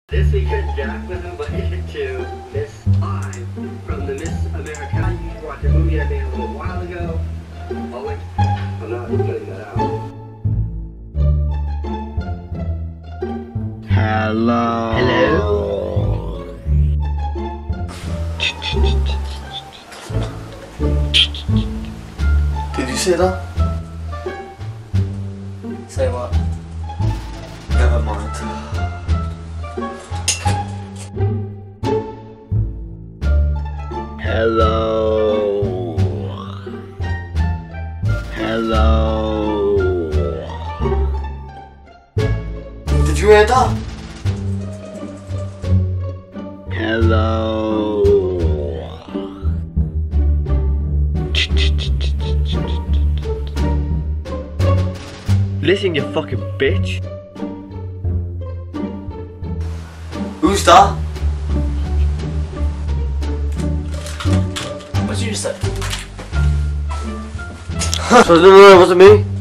This weekend, Jack was invited to Miss Live from the Miss America. You watched a movie I made a little while ago. Oh wait, I'm not cutting that out. Hello. Hello. Did you see that? Say what? Never mind. Hello. Hello. Did you hear that? Hello. Listen, you fucking bitch. Who's that? What did you just say? I don't know, it wasn't me.